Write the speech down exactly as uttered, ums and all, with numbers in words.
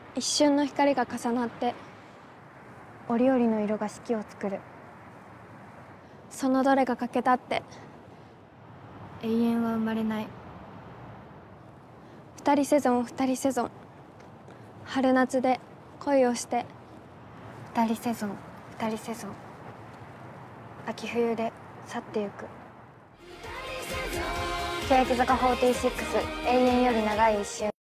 一瞬の光が重なって折々の色が四季を作る。そのどれが欠けたって永遠は生まれない。二人セゾン二人セゾン、春夏で恋をして二人セゾン二人セゾン、秋冬で去ってゆく。欅坂フォーティーシックス永遠より長い一瞬。